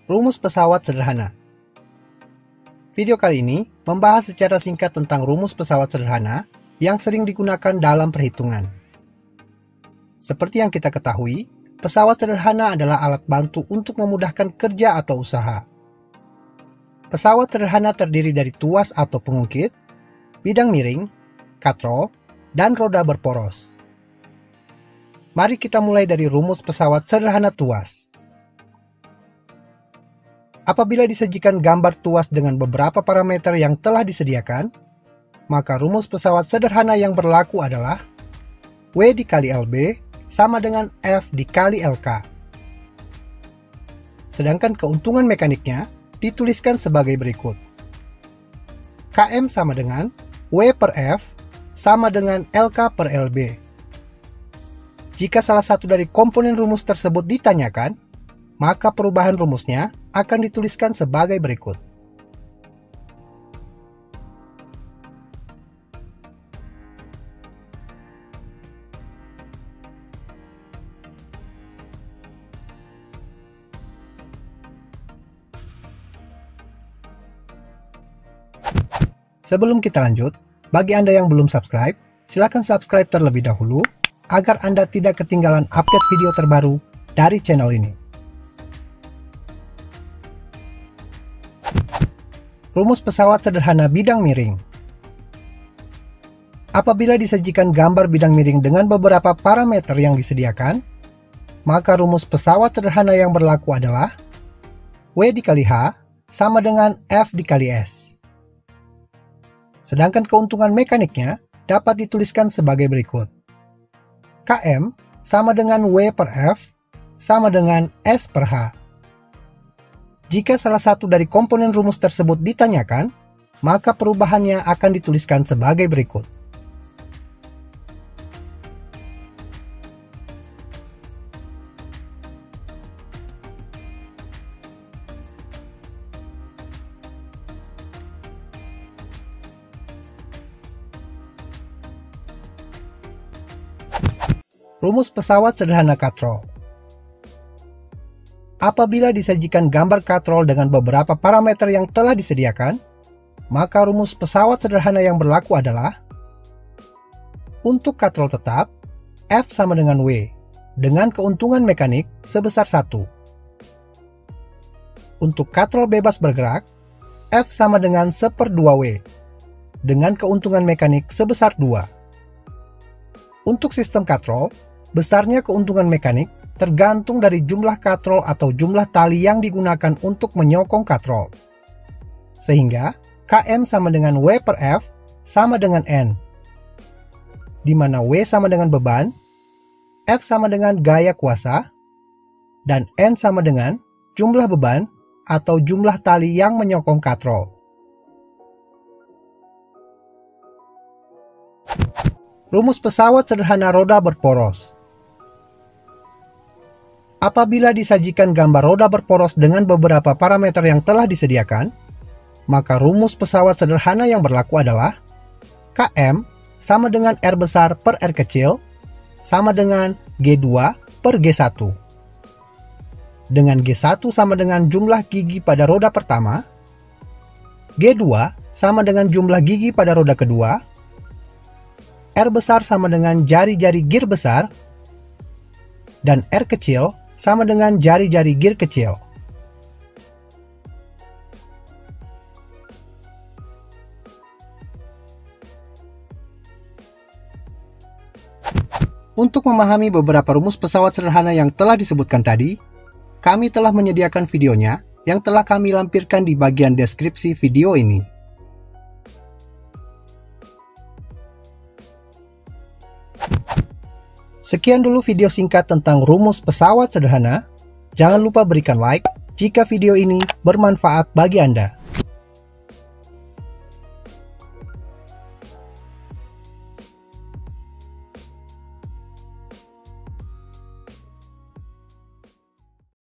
Rumus pesawat sederhana. Video kali ini membahas secara singkat tentang rumus pesawat sederhana yang sering digunakan dalam perhitungan. Seperti yang kita ketahui, pesawat sederhana adalah alat bantu untuk memudahkan kerja atau usaha. Pesawat sederhana terdiri dari tuas atau pengungkit, bidang miring, katrol, dan roda berporos. Mari kita mulai dari rumus pesawat sederhana tuas. Apabila disajikan gambar tuas dengan beberapa parameter yang telah disediakan, maka rumus pesawat sederhana yang berlaku adalah W dikali LB sama dengan F dikali LK. Sedangkan keuntungan mekaniknya dituliskan sebagai berikut. KM sama dengan W per F sama dengan LK per LB. Jika salah satu dari komponen rumus tersebut ditanyakan, maka perubahan rumusnya akan dituliskan sebagai berikut. Sebelum kita lanjut, bagi Anda yang belum subscribe, silakan subscribe terlebih dahulu agar Anda tidak ketinggalan update video terbaru dari channel ini. Rumus pesawat sederhana bidang miring. Apabila disajikan gambar bidang miring dengan beberapa parameter yang disediakan, maka rumus pesawat sederhana yang berlaku adalah W dikali H sama dengan F dikali S. Sedangkan keuntungan mekaniknya dapat dituliskan sebagai berikut. KM sama dengan W per F sama dengan S per H. Jika salah satu dari komponen rumus tersebut ditanyakan, maka perubahannya akan dituliskan sebagai berikut. Rumus pesawat sederhana katrol. Apabila disajikan gambar katrol dengan beberapa parameter yang telah disediakan, maka rumus pesawat sederhana yang berlaku adalah untuk katrol tetap, F sama dengan W, dengan keuntungan mekanik sebesar 1. Untuk katrol bebas bergerak, F sama dengan 1/2W, dengan keuntungan mekanik sebesar 2. Untuk sistem katrol, besarnya keuntungan mekanik tergantung dari jumlah katrol atau jumlah tali yang digunakan untuk menyokong katrol. Sehingga KM sama dengan W per F sama dengan N, di mana W sama dengan beban, F sama dengan gaya kuasa, dan N sama dengan jumlah beban atau jumlah tali yang menyokong katrol. Rumus pesawat sederhana roda berporos. Apabila disajikan gambar roda berporos dengan beberapa parameter yang telah disediakan, maka rumus pesawat sederhana yang berlaku adalah KM sama dengan R besar per R kecil sama dengan G2 per G1. Dengan G1 sama dengan jumlah gigi pada roda pertama, G2 sama dengan jumlah gigi pada roda kedua, R besar sama dengan jari-jari gear besar, dan R kecil sama dengan jari-jari gear kecil. Untuk memahami beberapa rumus pesawat sederhana yang telah disebutkan tadi, kami telah menyediakan videonya yang telah kami lampirkan di bagian deskripsi video ini. Sekian dulu video singkat tentang rumus pesawat sederhana. Jangan lupa berikan like jika video ini bermanfaat bagi Anda.